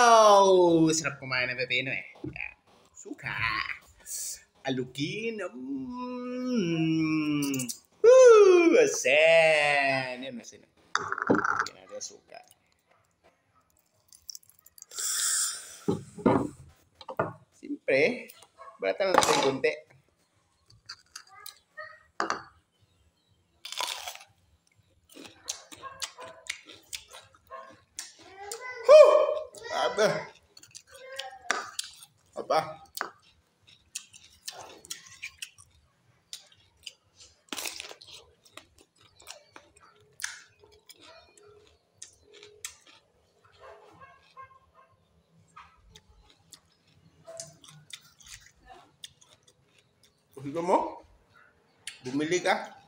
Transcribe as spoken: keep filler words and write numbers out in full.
Wow! Sarap kumain ng pepino eh. Yan. Suka. Alukin. Mm. Woo! Asin. Yan, asin. Yan natin suka. Siyempre, balatan lang natin kunti. Apa? Apa? Gusto mo? Bumili ka?